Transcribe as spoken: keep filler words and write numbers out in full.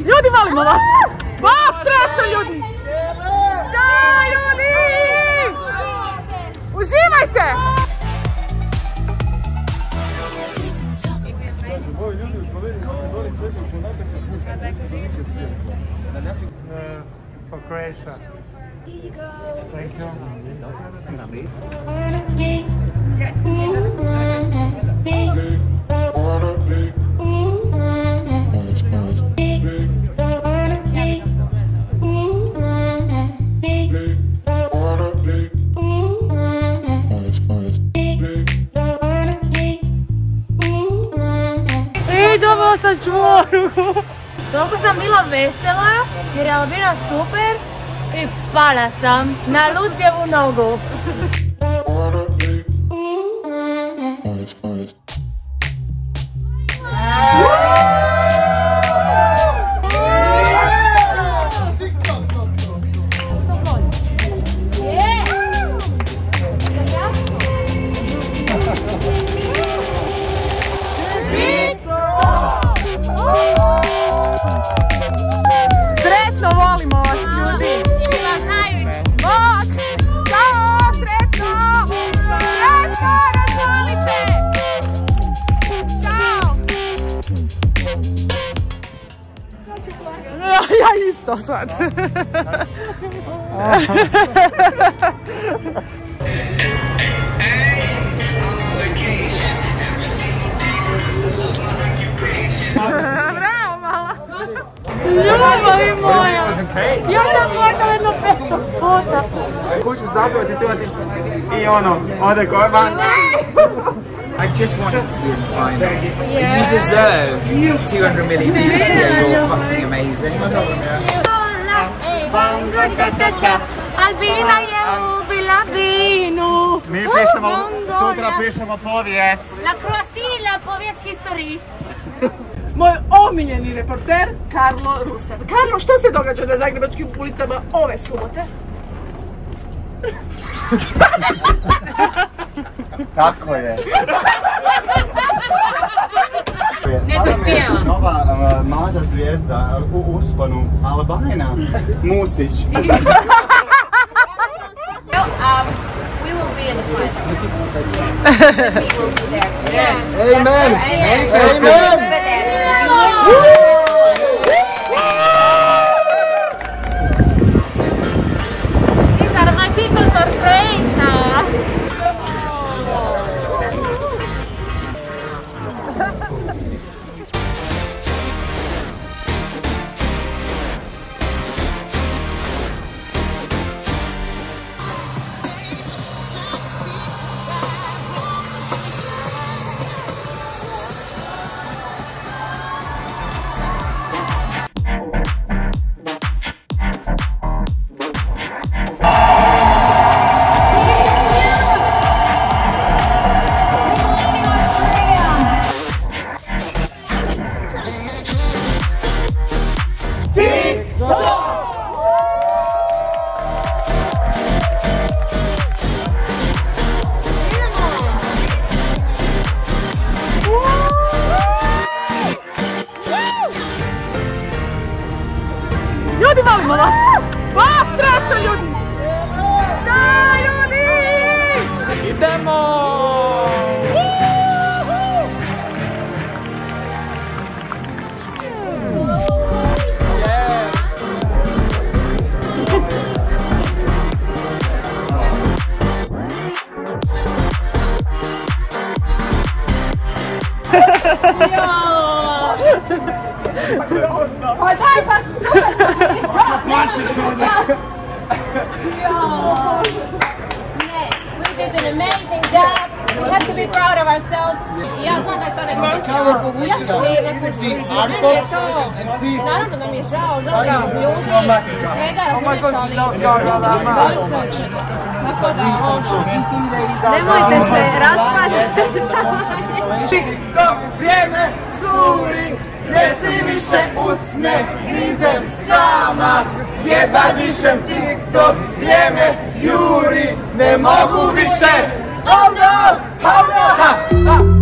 Ljudi, volimo vas! Bog, sretno ljudi! Ćao ljudi! Uživajte! For Croatia. Thank you. Idemo sa čvoru! Toliko sam bila vesela jer je Albina super i pala sam na Lucijevu nogu. Sretno, volimo vas ljudi! Bog! Ćao, sretno! Sretno, razvolite! Ćao! Ja isto sad. Bravo, mala! Ljubavi moja! Ja sam morala jedno peto puta! Kuću zabavati tu i ono, ode koja I just wanted to be in the final. Yeah. You deserve two hundred million people to say you're fucking amazing. Albina je ubila vinu. Mi pišemo, sutra pišemo povijest. La croisi, la povijest historiji. Moj omiljeni reporter, Karlo Rusan. Karlo, što se događa na zagrebačkim ulicama ove subote? Tako je. Sada me nova uh, mlada zvijezda u usponu, Albina, Musić. Amen! Amen! These are my people for Croatia. Ljudi, volimo vas! Bog, sretno ljudi! Ćao ljudi! Idemo! Pa daj, pa We did an amazing job. We have to be proud of ourselves. Ja znam da je to neko nećemo izgubiti. Meni je to, naravno da mi je žao, žao zbog ljudi, svega razumiješ, ali ljudi mi smo dali sve od sebe. Tako da, ono... Nemojte se raspadati. TikTok, vrijeme curi, gdje si više usne, grizem sama, jedva dišem. TikTok, vrijeme juri, ne mogu više. Oh no, oh no, ha, ha.